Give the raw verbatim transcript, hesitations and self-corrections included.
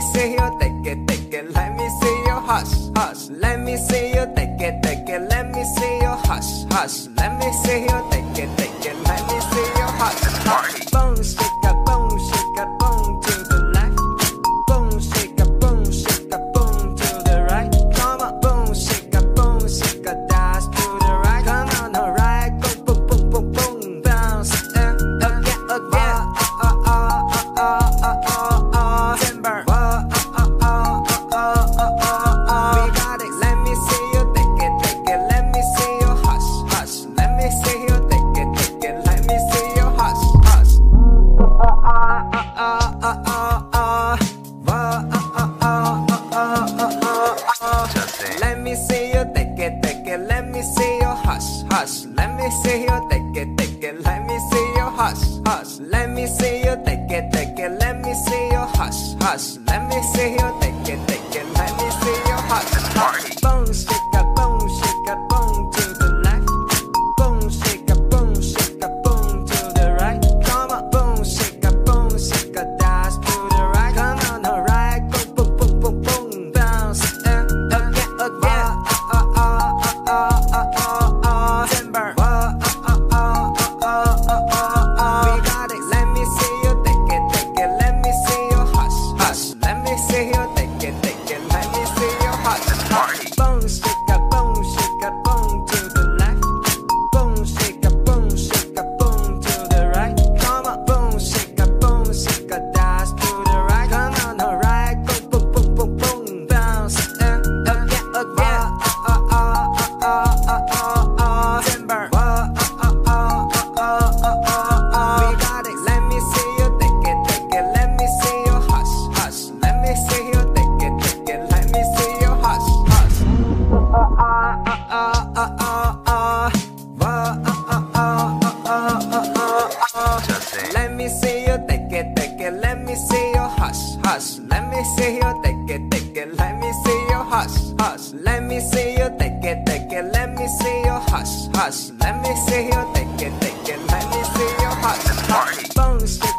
see you take it, take it. Let me see you hush, hush. Let me see you take it, take it. Let me see you hush, hush. Let me see you take it, take it. Let me see you hush, hush. Boom, shake a boom, shake a boom to the left. Boom, shake a boom, shake a boom to the right. Come on, boom, shake a boom, shake a dash to the right. Come on, alright, go boom, boom, boom, boom, bounce and again, again. Uh, uh, uh, uh, uh, uh, uh, uh, Timber. Uh, uh, uh, uh, uh, uh, uh, uh. We got it. Let me see you take it, take it. Let me see you hush, hush. Let me see you take it, take it. Let me see you hush, hush. Uh, uh, uh, uh, uh, uh, uh. Uh, uh, uh, uh, uh, uh, uh, uh. Let me see you take it, take it. Let me see you hush, hush. Let me see you take it, take it. Let me see you hush, hush. Let me see you take it, take it. Let me see you hush, hush. Let me see you take it, take it. Let me see you hush, hush. Boom, shake a boom, shake a boom to the left. Boom, shake a boom, shake a boom to the right. Come on, boom, shake a boom, shake a dash to the right. Come on, alright, go boom, boom, boom, boom, bounce and again, again. Uh, uh, uh, uh, uh, uh, uh, uh, Timber. Uh, uh, uh, uh, uh, uh, uh, uh. We got it. Let me see you take it, take it. Let me see you hush, hush. Let me see you take it, take it. Let me see you hush, hush. Boom, shake a boom, shake a boom to the left. Boom, shake a boom, shake a boom to the right. Come on, boom, shake a boom, shake a dash to the right. Come on, alright, go boom, boom, boom, boom, bounce and again, again. Uh, uh, uh, uh, uh, uh, uh, uh, Timber. Uh, uh, uh, uh, uh, uh, uh, uh. We got it. Let me see you take it, take it. Let me see you hush, hush. Let me see you take it, take it. Let me see you hush, hush. Uh, uh, uh, uh, uh, uh, uh. Uh, uh, uh, uh, uh, uh, uh, uh. Let me see you take it, take it. Let me see you hush, hush. Let me see you take it, take it. Let me see you hush, hush. Let me see you take it, take it. Let me see you hush, hush. Let me see you take it, take it. Let me see you hush, hush. Boom, shake